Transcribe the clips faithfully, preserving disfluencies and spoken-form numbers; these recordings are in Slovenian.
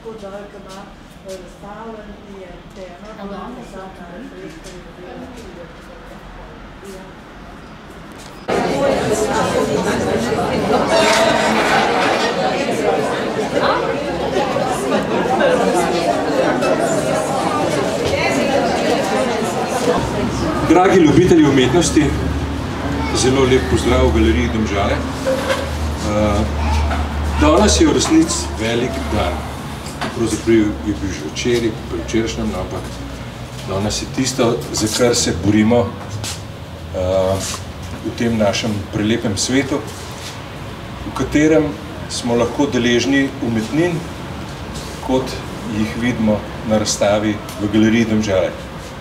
tako dal, ki ima razstavljen, je tema, da ima vsaka reflektor in dela, ki je Dragi ljubitelji umetnosti, zelo lep pozdrav v galeriji Domžale. Danes je v resnici velik dan. Pravzaprav je bil že včeraj, pri včerajšnjem, ampak danes je tisto, za kar se borimo v tem našem prelepem svetu, v katerem smo lahko deležni umetnin, kot jih vidimo na razstavi v galeriji Domžale.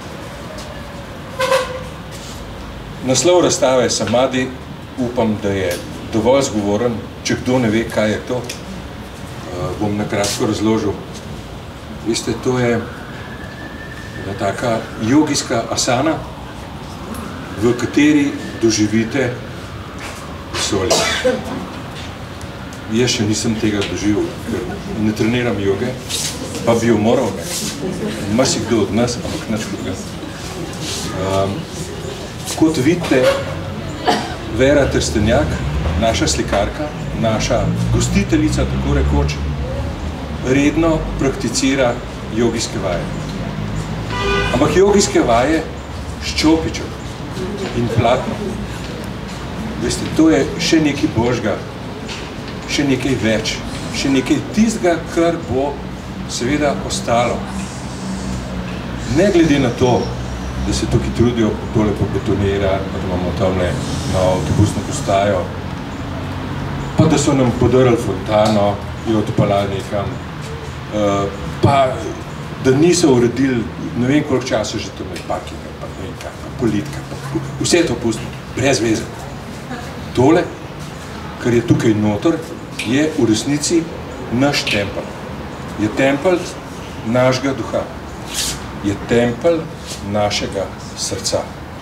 Naslov razstave Samadi, upam, da je dovolj zgovoren. Če kdo ne ve, kaj je to, bom na kratko razložil. Veste, to je ena taka jogijska asana, v kateri doživite vesolje. Jaz še nisem tega doživel, ker ne treniram joge, pa bi jo moral, ne. Marsikdo od nas, ampak nič drugega. Kot vidite, Vera Trstenjak, naša slikarka, naša gostiteljica, tako rekoč, redno prakticira jogijske vaje. Ampak jogijske vaje s čopičem in platnom. Veste, to je še nekaj božga, še nekaj več, še nekaj tistega, kar bo seveda ostalo. Ne glede na to, da se tukaj trudijo tole pobetonirati, pa da imamo tamle na avtobusno postajo, pa da so nam podarili fontano, jo odpalali nekam, pa da niso uredili ne vem koliko časa že tam je parkinga, pa ne vem kaj, pa politika, pa vse to pustimo, brez veze. Tole, kar je tukaj noter, je v resnici naš tempelj. Je tempelj našega duha. Je tempelj našega srca.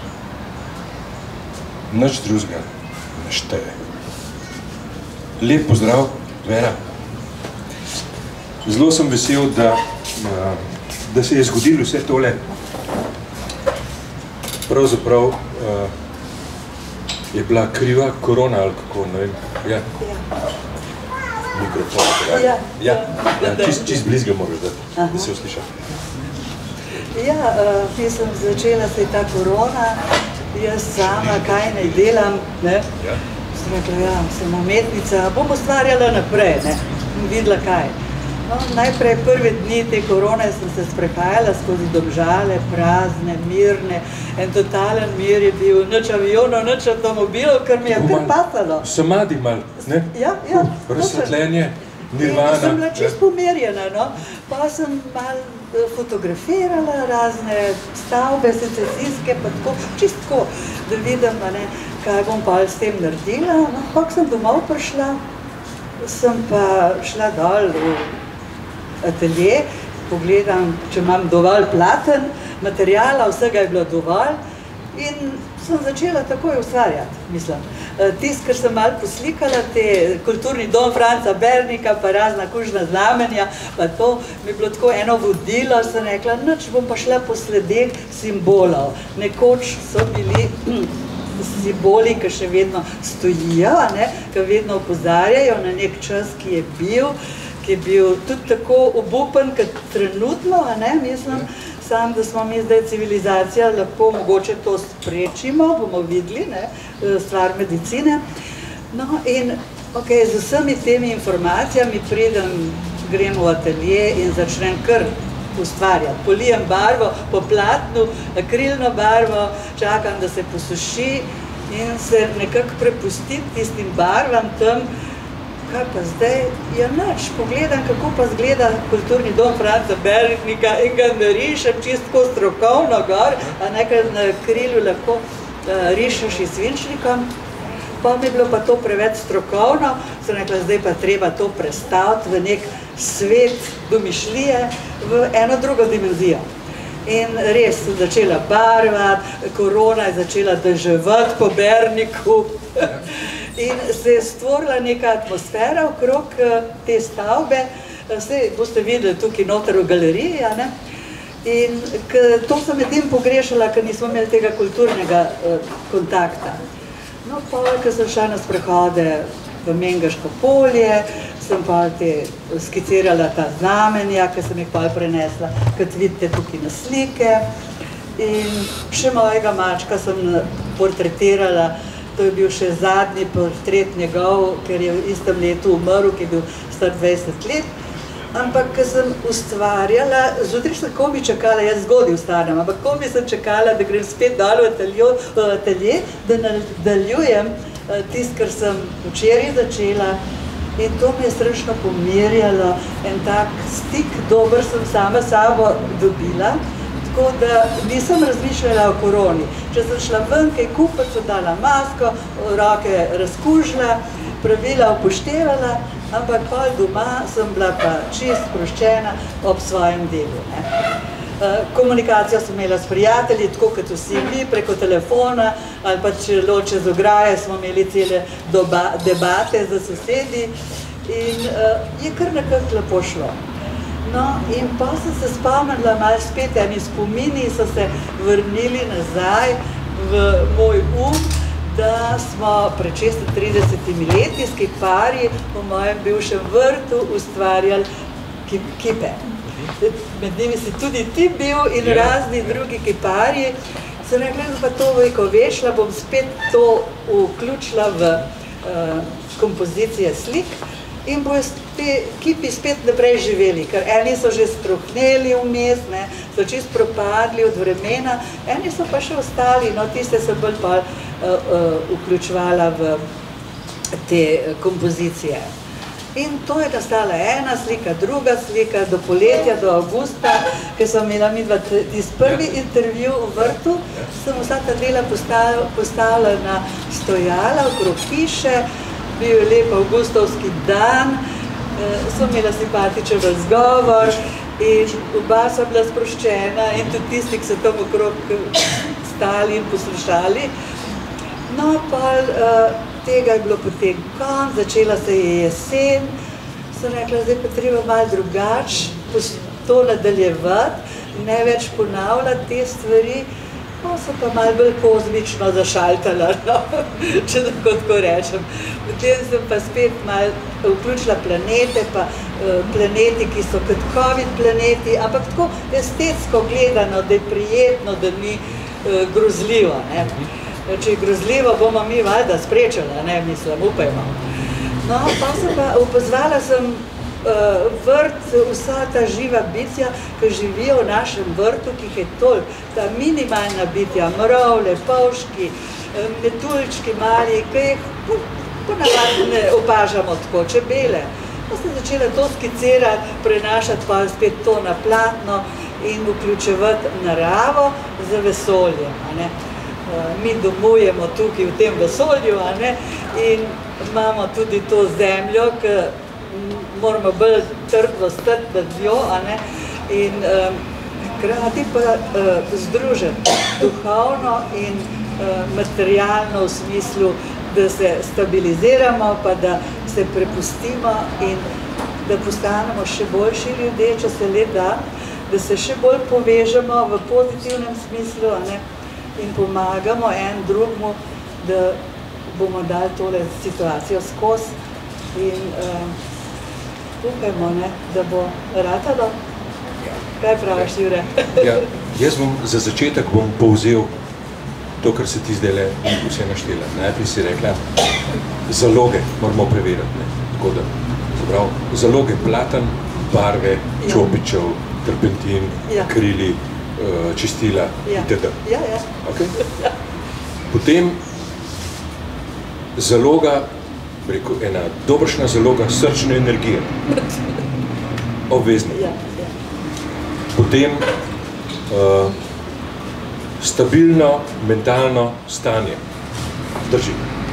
Nič drugega ne šteje. Lep pozdrav, Vera. Zelo sem vesel, da, da se je zgodilo vse tole. Pravzaprav je bila kriva korona, ali kako, ne vem. Ja. Mikrofon. Ja, ja. Čist blizga moraš dati, da se usliša. Ja, mislim, začela se je ta korona, jaz sama kaj ne delam, ne. Sem rekla, ja, sem umetnica, bom ustvarjala naprej, ne, videla kaj. No, najprej prve dni te korone sem se sprehajala skozi Domžale, prazne, mirne, en totalen mir je bil, nič avionov, nič avtomobilov, ker mi je kar pasalo. Samadi mal, ne? Ja, ja. Razsvetljenje, nirvana. Sem bila čist pomerjena, no, pa sem mal fotografirala razne stavbe, secesijske, pa tako, čist tako, da vidim, kaj bom pa s tem naredila. Ampak sem domov prišla, sem pa šla dol v atelje, pogledam, če imam dovolj platen, materijala, vsega je bilo dovolj in sem začela takoj ustvarjati, mislim. Tist, ker sem malo poslikala, te kulturni dom Franca Bernika, pa razna kužna znamenja, pa to mi je bilo tako eno vodilo, sem rekla, nič, bom pa šla po sledeh simbolov. Nekoč so bili simboli, ki še vedno stojijo, ki vedno opozarjajo na nek čas, ki je bil, ki je bil tudi tako obupen, kot trenutno, mislim, sam, da smo mi zdaj civilizacija, lahko mogoče to sprečimo, bomo videli, stvar medicine. No in, ok, z vsemi temi informacijami pridem, grem v atelje in začnem kar ustvarjati. Polijem barvo po platnu, akrilno barvo, čakam, da se posuši in se nekako prepustim tistim barvam tam. Kaj pa zdaj? Ja, nič. Pogledam, kako pa zgleda kulturni dom Franca Bernika in ga narišem čistko strokovno gor, a nekaj na krilju lahko rišeš iz svinčnikom. Pa mi je bilo pa to preveč strokovno, sem rekla, zdaj pa treba to prestaviti v nek svet domišljije, v eno drugo dimenzijo. In res sem začela barvati, korona je začela deževati po Berniku. In se je stvorila neka atmosfera okrog te stavbe, Saj boste videli tukaj noter v galeriji, a ne? In to sem med tem pogrešala, ker nismo imeli tega kulturnega kontakta. No, pa, ko sem šla na sprehode v Mengaško polje, sem pa te skicirala ta znamenja, ki sem jih pa prenesla, kot vidite tukaj na slike. In še mojega mačka sem portretirala, to je bil še zadnji portret njegov, ker je v istem letu umrl, ki je bil star dvajset let. Ampak, ko sem ustvarjala, zjutraj sem kombi čakala, jaz zgodaj vstanem, ampak kombi sem čakala, da grem spet dol v atelje, da nadaljujem tisto, kar sem včeraj začela. In to me je strašno pomirjalo, en tak stik, dober sem sama sabo dobila, tako da nisem razmišljala o koroni. Če sem šla ven, kaj kupiti, so dala masko, roke razkužila, pravila upoštevala, ampak pol doma sem bila pa čist sproščena ob svojem delu. Komunikacijo sem imela s prijatelji, tako kot vsi vi, preko telefona, ali pa čelo čez ograje smo imeli cele debate za sosedi in je kar nekako lepo šlo. No, in pa sem se spomnila malo spet, eni spomini so se vrnili nazaj v moj um, da smo pred šestintridesetimi leti s kiparji v mojem bivšem vrtu ustvarjali kipe. Med njimi si tudi ti bil in razni drugi kiparji. Sem rekla, da pa to vekovešla, bom spet to vključila v kompozicije slik in bojo te kipi spet naprej živeli, ker eni so že strohneli vmes, so čist propadli od vremena, eni so pa še ostali, no tiste sem bolj pa vključevala v te kompozicije. In to je nastala ena slika, druga slika, do poletja, do avgusta, ker sem imela midva tisti prvi intervju v vrtu, sem vsa ta dela postavila na stojala okrog hiše, bil je lep avgustovski dan, sem imela simpatičen razgovor in oba sva bila sproščena in tudi tisti, ki so tam okrog stali in poslušali. No, pa tega je bilo potem konc, začela se je jesen, sem rekla, zdaj pa treba malo drugače to nadaljevati, ne več ponavljati te stvari, no, sem pa malo bolj kozmično zašaltala, no, če tako tako rečem. Potem sem pa spet malo vključila planete, pa planeti, ki so kot COVID planeti, ampak tako estetsko gledano, da je prijetno, da ni grozljivo, ne. Če je grozljivo, bomo mi valjda sprečala, ne, mislim, upajmo. No, pa sem pa opozvala sem vrt, vsa ta živa bitja, ki živijo v našem vrtu, ki jih je toliko, ta minimalna bitja, mravlje, polški, metuljčki mali, ki jih ponavadi ne opažamo tako, čebele. Pa sem začela to skicirati, prenašati pa spet to na platno in vključevati naravo z vesoljem, a ne. Mi domujemo tukaj v tem vesolju, a ne, in imamo tudi to zemljo, ki moramo bolj trdno stati nad njo, a ne, in hkrati pa združiti duhovno in materialno v smislu, da se stabiliziramo, pa da se prepustimo in da postanemo še boljši ljudje, če se le da, da se še bolj povežemo v pozitivnem smislu, a ne, in pomagamo en drugmu, da bomo dali tole situacijo skozi in upajmo, da bo ratalo. Kaj praviš, Jure? Jaz bom za začetek bom povzel to, kar se ti zdaj le vse naštela. Najprej si rekla, zaloge moramo preveriti. Tako da, prav, zaloge platan, barve, čopičev, terpentin, krili, čistila itd. Ja, ja. Potem zaloga, rekel, ena dobršna zaloga srčne energije. Obvezno. Potem stabilno mentalno stanje. Drži.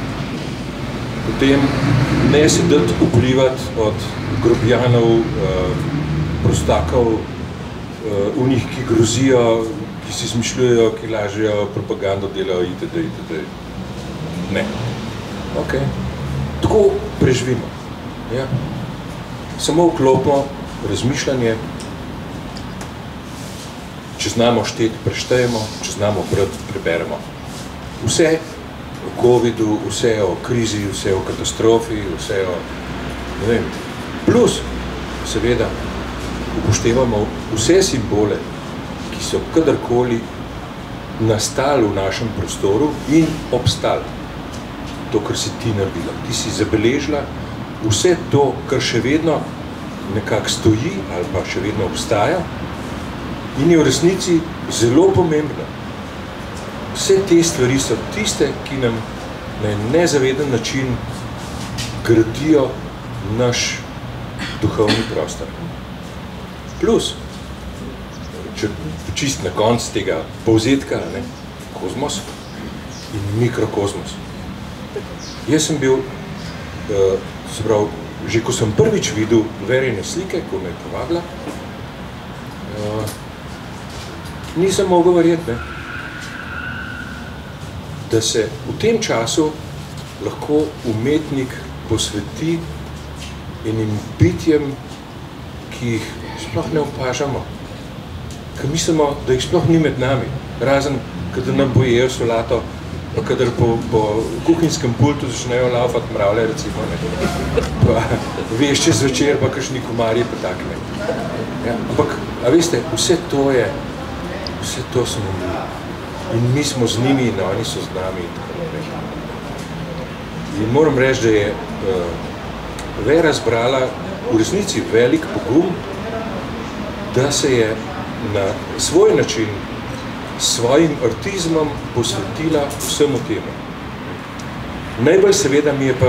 Potem ne se dati vplivati od grobijanov, prostakov, unih, ki grozijo, ki si izmišljujejo, ki lažejo, propagando delajo itd. itd. Ne. Ok. Tako preživimo. Ja. Samo vklopimo razmišljanje, če znamo šteti, preštejemo, če znamo brati, preberemo. Vse o covidu, vse o krizi, vse o katastrofi, vse o, ne vem, plus, seveda, upoštevamo vse simbole, ki so kadarkoli nastali v našem prostoru in obstali. To, kar si ti naredila. Ti si zabeležila vse to, kar še vedno nekako stoji ali pa še vedno obstaja in je v resnici zelo pomembno. Vse te stvari so tiste, ki nam na nezaveden način gradijo naš duhovni prostor. Plus, če čist na konc tega povzetka, ne, kozmos in mikrokozmos. Jaz sem bil, uh, se pravi, že ko sem prvič videl Verine slike, ko me je povabila, uh, nisem mogel verjeti, ne, da se v tem času lahko umetnik posveti enim bitjem, ki jih sploh ne opažamo, ker mislimo, da jih sploh ni med nami, razen, kadar nam pojejo solato, pa kadar po, po kuhinjskem pultu začnejo laufati mravlje, recimo, ne, pa veš čez večer, pa kakšni komarji pa tak, ne. Ja, ampak, a veste, vse to je, vse to smo mi. In mi smo z njimi in oni so z nami in tako naprej. In moram reči, da je uh, Vera zbrala v resnici velik pogum, da se je na svoj način s svojim artizmom posvetila vsemu temu. Najbolj seveda mi je pa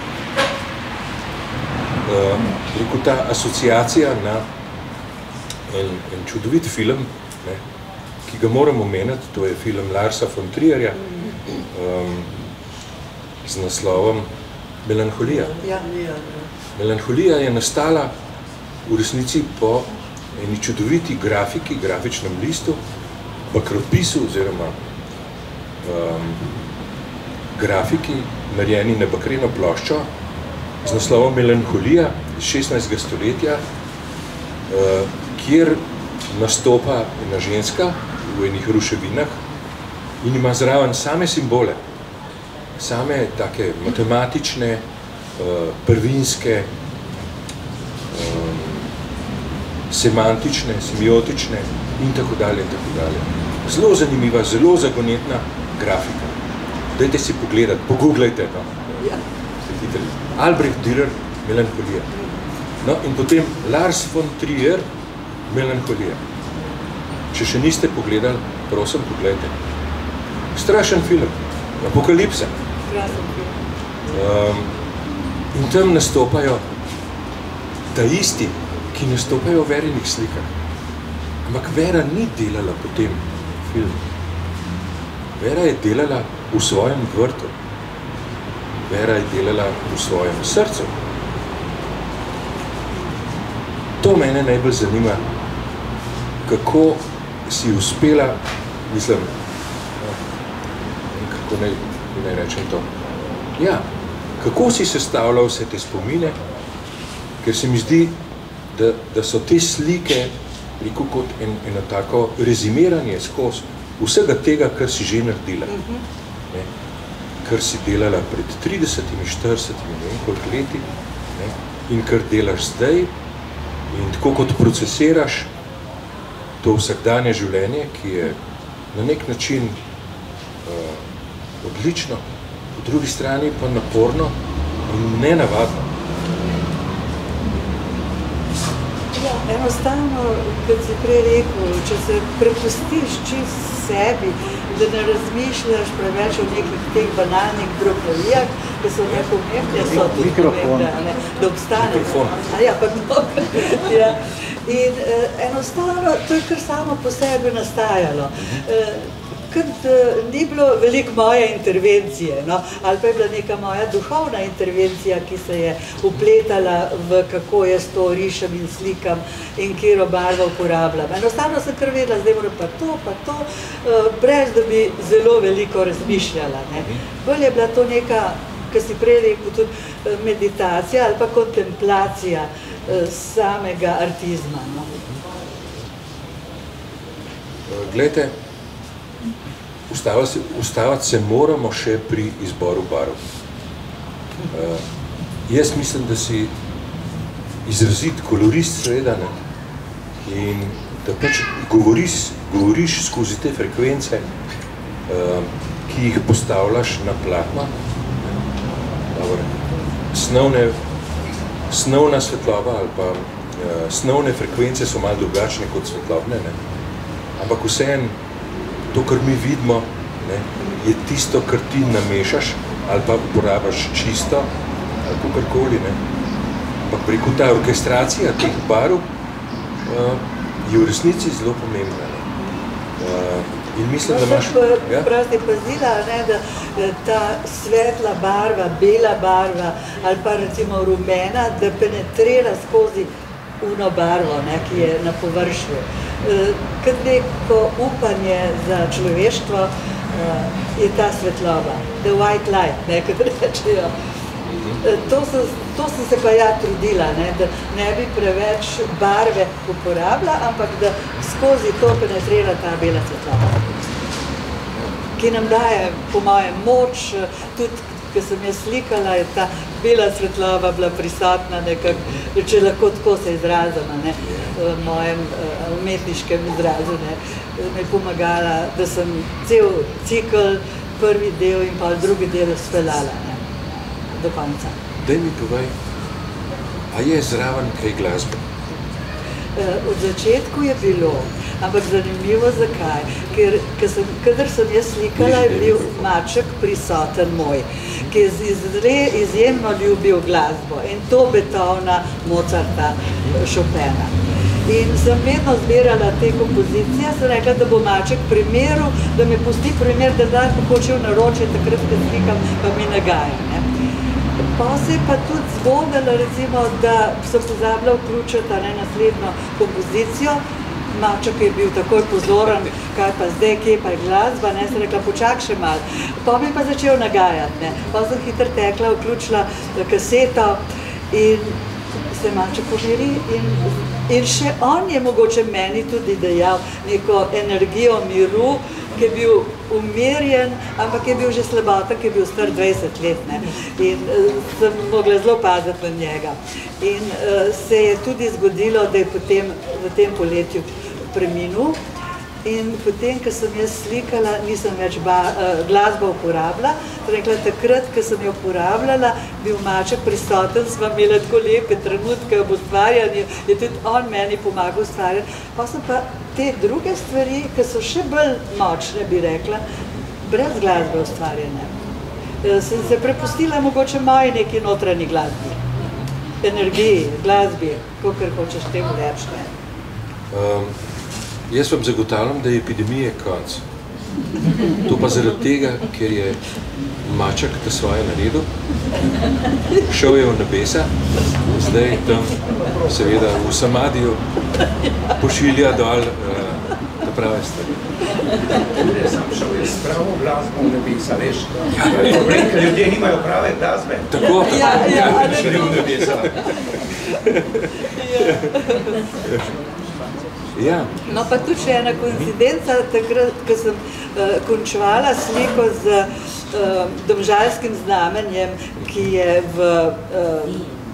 uh, rekel ta asociacija na en, en čudovit film, ne, ki ga moram omeniti, to je film Larsa von Trierja um, z naslovom Melanholija. Melanholija je nastala v resnici po eni čudoviti grafiki, grafičnem listu, bakropisu oziroma um, grafiki, narejeni na bakreno ploščo z naslovom Melanholija iz šestnajstega stoletja, uh, kjer nastopa ena ženska v enih ruševinah in ima zraven same simbole, same take matematične, uh, prvinske, um, semantične, semiotične in tako dalje in tako dalje. Zelo zanimiva, zelo zagonetna grafika. Dajte si pogledati, pogooglajte, no. Ja. Albrecht Dürer, Melanholija. No, in potem Lars von Trier, Melanholija. Če še niste pogledali, prosim, pogledajte. Strašen film, apokalipsa. Um, in tam nastopajo ta isti, ki nastopajo v Verinih slikah. Ampak Vera ni delala potem film. Vera je delala v svojem vrtu. Vera je delala v svojem srcu. To mene najbolj zanima, kako si uspela, mislim, kako naj, naj rečem to, ja, kako si sestavljal vse te spomine, ker se mi zdi, da, da so te slike rekel kot en, eno tako rezimiranje skozi vsega tega, kar si že naredila. Ne? Kar si delala pred tridesetimi, štiridesetimi, ne vem koliko leti, ne? In kar delaš zdaj, in tako kot procesiraš to vsakdanje življenje, ki je na nek način uh, odlično, po drugi strani pa naporno in nenavadno. Ja, enostavno, kot si prej rekel, če se prepustiš čist sebi, da ne razmišljaš preveč o nekih teh banalnih drobnovijah, da so nepomembne, so tudi pomembne, ne, da obstane. Ja, pa mnogo. Ja. In eh, enostavno, to je kar samo po sebi nastajalo. Eh, Ker ni bilo veliko moje intervencije, no? Ali pa je bila neka moja duhovna intervencija, ki se je upletala v kako jaz to rišem in slikam in kjero barvo uporabljam. Enostavno sem kar vedela, zdaj moram pa to, pa to, brez da bi zelo veliko razmišljala. Ne? Bolj je bila to neka, kar si prej rekel, tudi meditacija ali pa kontemplacija samega artizma. No? Glejte, ustavati, ustavati se moramo še pri izboru barv. Uh, jaz mislim, da si izrazit kolorist seveda, ne? In da pač govoriš, govoriš skozi te frekvence, uh, ki jih postavljaš na platno. Dobre. Snovne, snovna svetloba ali pa uh, snovne frekvence so malo drugačne kot svetlobne, ne? Ampak vseeno, to, kar mi vidimo, ne, je tisto, kar ti namešaš ali pa uporabaš čisto, ali kakorkoli, ne. Ampak preko ta orkestracija teh barv uh, je v resnici zelo pomembna. Ne. Uh, in mislim, no, da imaš... Ja? Prav ste pazila, ne, da ta svetla barva, bela barva ali pa recimo rumena, da penetrira skozi uno barvo, ne, ki je na površju. Kad neko upanje za človeštvo je ta svetloba, the white light, ne, kot rečejo. To, so, to sem se pa ja trudila, ne, da ne bi preveč barve uporabila, ampak da skozi to penetrira ta bela svetloba, ki nam daje, po mojem, moč, tudi, ko sem jaz slikala, je ta bela svetloba bila prisotna nekako, če lahko tako se izrazila, ne, v mojem umetniškem izrazu, ne, me je pomagala, da sem cel cikl, prvi del in pa drugi del speljala, ne, do konca. Daj mi povej, a je zraven kaj glasbe? Od začetku je bilo, ampak zanimivo zakaj, ker sem, kadar sem jaz slikala, je bil maček prisoten moj, ki je izjemno ljubil glasbo in to Beethovna, Mozarta, Chopina. In sem vedno zbirala te kompozicije, sem rekla, da bo maček primeril, da me pusti primer, da dan pokočil na roče, takrat, ko slikam, pa mi nagaja. Ne? Pa se je pa tudi zgodilo, recimo, da sem pozabila vključiti ne, naslednjo kompozicijo. Maček je bil takoj pozoren, kaj pa zdaj, kje pa je glasba, ne, sem rekla, počak še malo. Pa mi pa začel nagajati, ne. Pa sem hitro tekla, vključila kaseto in se maček pomiri in, in še on je mogoče meni tudi dejal neko energijo miru, ki je bil umirjen, ampak je bil že slaboten, ki je bil star dvajset let, ne. In uh, sem mogla zelo paziti na njega. In uh, se je tudi zgodilo, da je potem v tem poletju preminul. In potem, ko sem jaz slikala, nisem več ba, uh, glasbo uporabila. Rekla, takrat, ko sem jo uporabljala, bil maček prisoten, sva imela tako lepe trenutke ob ustvarjanju, je tudi on meni pomagal ustvarjati. Pa sem pa te druge stvari, ki so še bolj močne, bi rekla, brez glasbe ustvarjene. Uh, sem se prepustila mogoče moji neki notranji glasbi, energiji, glasbi, kakor hočeš temu reči. Um. Jaz vam zagotavljam, da je epidemije konc. To pa zaradi tega, ker je maček ta svoje naredil, šel je v nebesa, zdaj tam seveda v samadiju pošilja dol uh, na prave stvari. Ne, sam šel je s pravo glasbo v nebesa, veš. Problem, ker ljudje nimajo prave glasbe. Tako, tako. Ja, ja, ja, šel je v nebesa. Ja. No, pa tudi še ena koincidenca, takrat, ko sem uh, končevala sliko z uh, domžalskim znamenjem, ki je v, uh,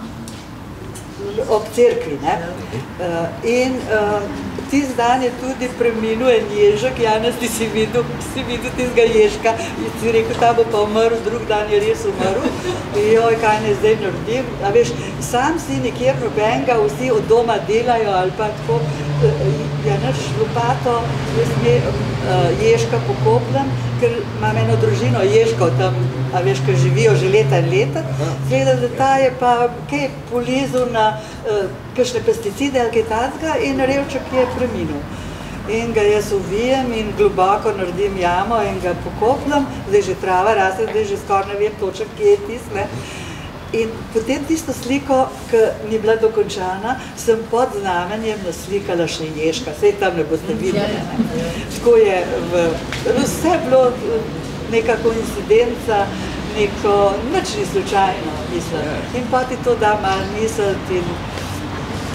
ob cerkvi, ne? Uh, in uh, tisti dan je tudi preminul en ježek, Janez, ti si videl, si videl tistega ježka, in si rekel, ta bo pa umrl, drug dan je res umrl, joj, kaj ne zdaj naredim, a veš, sam si nikjer nobenega, vsi od doma delajo ali pa tako, ja, naš lopato, jaz mi uh, ježka pokopljam, ker imam eno družino ježkov tam, a veš, ker živijo že leta in leta, gleda, da ta je pa kaj polizil na uh, kakšne pesticide ali kaj tazga in revček je preminul. In ga jaz uvijem in globoko naredim jamo in ga pokopljam, zdaj že trava raste, zdaj že skoraj ne vem točno, kje je tis, ne. In potem tisto sliko, ki ni bila dokončana, sem pod znamenjem naslikala še ježka, sej tam ne boste videli. Ne. Tako je, v, vse bilo neka koincidenca, neko, nič ni slučajno, mislim. In pa ti to da malo misliti in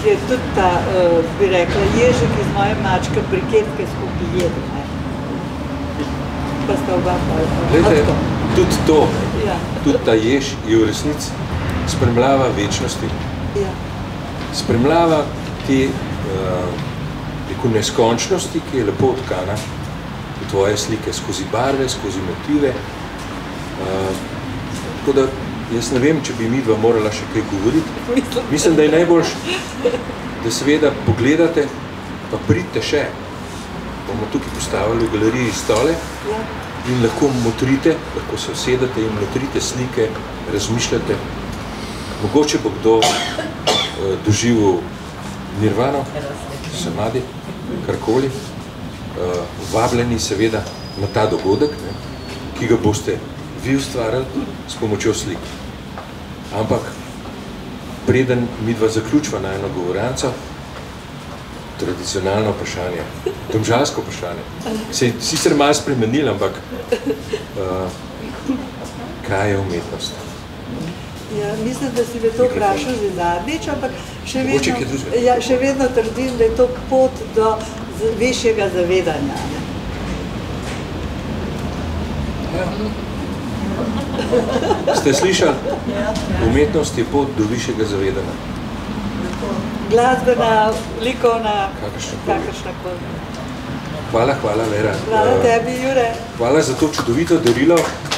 je tudi ta, uh, bi rekla, ježek iz moje mačke briketke skupaj jedi, ne. Pa sta oba pa. Glejte, tudi to, ja. tudi ta jež je v resnici spremljava večnosti. Ja. Spremljava te uh, neko neskončnosti, ki je lepo otkana v tvoje slike, skozi barve, skozi motive. Uh, tako da jaz ne vem, če bi mi dva morala še kaj govoriti. Mislim, da je najboljš, da seveda pogledate, pa pridite še. Bomo tukaj postavili v galeriji stole in lahko motrite, lahko se usedete in motrite slike, razmišljate. Mogoče bo kdo uh, doživel nirvano, samadi, karkoli. Uh, vabljeni seveda na ta dogodek, ne, ki ga boste vi ustvarjali s pomočjo slik. Ampak preden midva zaključva na eno govoranco, tradicionalno vprašanje, domžalsko vprašanje. Se je sicer malo spremenil, ampak uh, kaj je umetnost? Ja, mislim, da si me to vprašal že zadnjič, ampak še Mogoče vedno, kaj drugega. ja, še vedno trdim, da je to pot do z- višjega zavedanja. Ne? Ste slišali? Umetnost je pot do višjega zavedanja. Glasbena, likovna, Kakršnakoli. kakršnakoli. Hvala, hvala, Vera. Hvala Uh, tebi, Jure. Hvala za to čudovito darilo.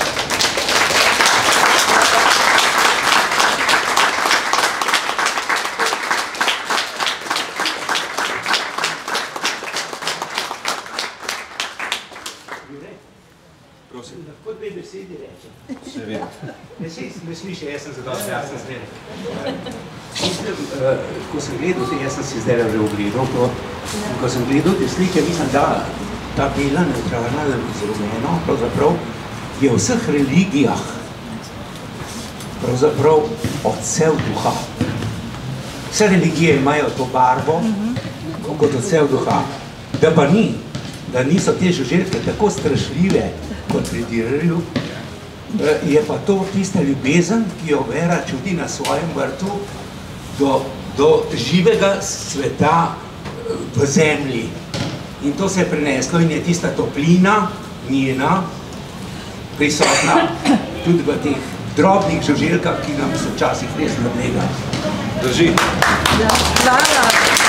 Prosim. Lahko dve besedi rečem. Seveda. Ne, si, ne sliši, jaz sem zadosti jasen zgled. Mislim, uh, ko sem gledal, jaz sem si zdaj že ogledal to, ko sem gledal te slike, mislim, da ta bela neutralna z rumeno, pravzaprav je v vseh religijah pravzaprav odsev duha. Vse religije imajo to barvo, kot odsev duha. Da pa ni, da niso te žuželke tako strašljive, kot pri Dürerju, je pa to tista ljubezen, ki jo Vera čuti na svojem vrtu do, do živega sveta v zemlji. In to se je preneslo in je tista toplina njena prisotna tudi v teh drobnih žuželkah, ki nam so včasih res nadlega. Drži. Ja, hvala.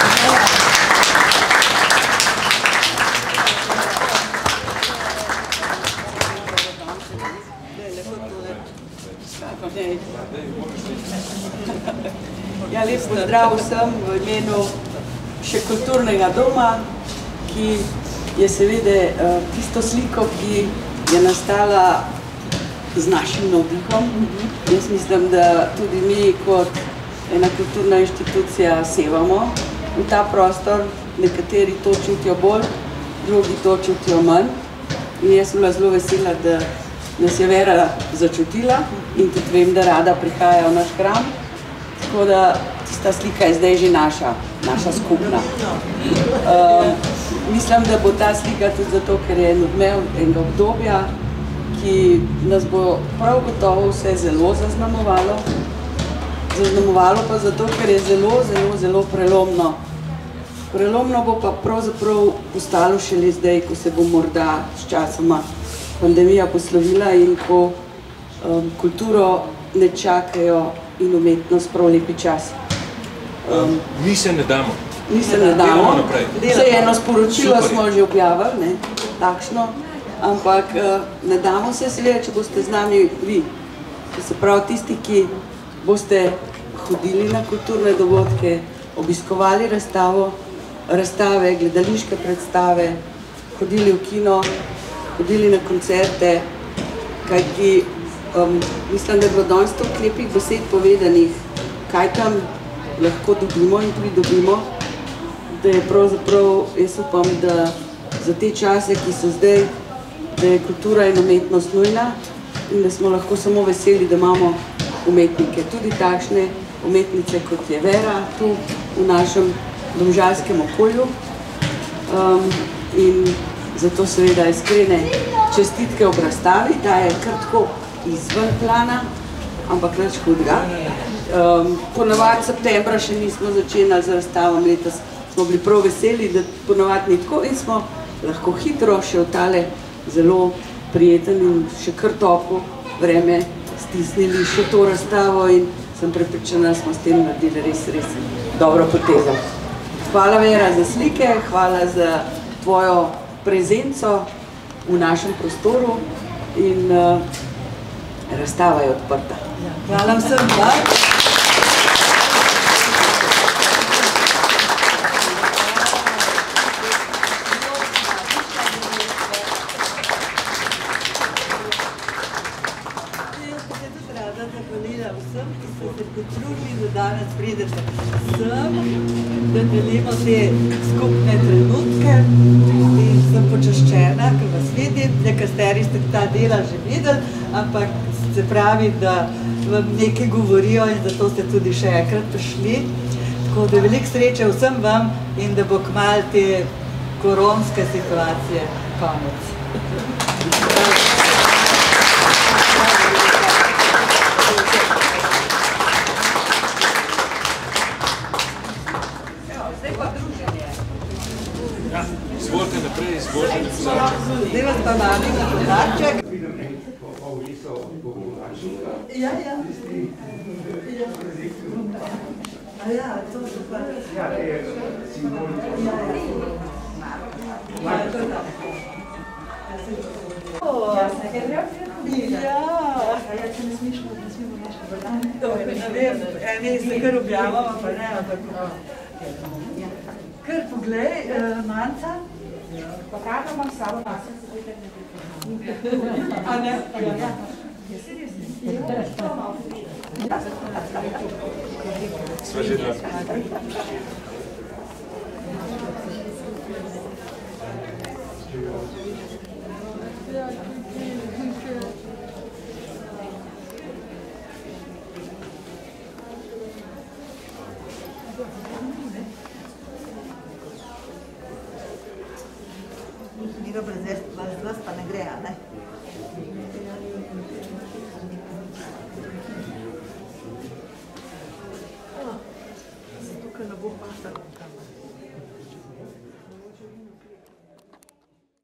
Ja, lep pozdrav vsem v imenu še kulturnega doma, ki je seveda uh, tisto sliko, ki je nastala z našim navdihom. Jaz mislim, da tudi mi kot ena kulturna inštitucija sevamo v ta prostor, nekateri to čutijo bolj, drugi to čutijo manj. In jaz sem bila zelo vesela, da nas je Vera začutila in tudi vem, da rada prihaja v naš hram. Tako da tista slika je zdaj že naša, naša skupna. Uh, mislim, da bo ta slika tudi zato, ker je en odmev enega obdobja, ki nas bo prav gotovo vse zelo zaznamovalo. Zaznamovalo pa zato, ker je zelo, zelo, zelo prelomno. Prelomno bo pa pravzaprav postalo šele zdaj, ko se bo morda s časoma pandemija poslovila in ko um, kulturo ne čakajo in umetnost prav lepi čas. Um, mi se ne damo. Mi se ne damo. Zdaj eno sporočilo Super. smo že objavili, ne, takšno, ampak uh, ne damo se seveda, če boste z nami vi. To se pravi tisti, ki boste hodili na kulturne dogodke, obiskovali razstavo, razstave, gledališke predstave, hodili v kino, hodili na koncerte, kajti um, mislim, da je bilo danes toliko lepih besed povedanih, kaj tam lahko dobimo in pridobimo, da je pravzaprav, jaz upam, da za te čase, ki so zdaj, da je kultura in umetnost nujna in da smo lahko samo veseli, da imamo umetnike, tudi takšne umetnice, kot je Vera, tu v našem domžalskem okolju. Um, in zato seveda iskrene čestitke ob razstavi, ta je kar tako izven plana, ampak nič hudega. Um, ponavadi septembra še nismo začenjali z razstavom, letos smo bili prav veseli, da ponavadi ni tako in smo lahko hitro še v tale zelo prijeten in še kar toplo vreme stisnili še to razstavo in sem prepričana, da smo s tem naredili res, res dobro potezo. Hvala Vera za slike, hvala za tvojo prezenco v našem prostoru in uh, razstava je odprta. Hvala vsem vam. Vsem, ki so se potrudili, da danes pridete sem, da delimo te skupne trenutke in sem počaščena, ker vas vidim, nekateri ste ta dela že videli, ampak se pravi, da vam nekaj govorijo in zato ste tudi še enkrat prišli. Tako da veliko sreče vsem vam in da bo kmalu te koronske situacije konec. Izvolite naprej, izvolite vzorček. Zdaj vas pa vabim na podarček. Ja, ja. A ja, to so pa... Ja, je Simona. Ja, to je tam. Ja, se je vrati? Ja. A ja, če ne smemo nešto vrati? Ne vem, eni se kar objavamo, pa ne, ampak... Kar poglej, Manca. Pa pravno imam samo nas, se vidite ne A ne? Ja. Sva že da. Miro, brez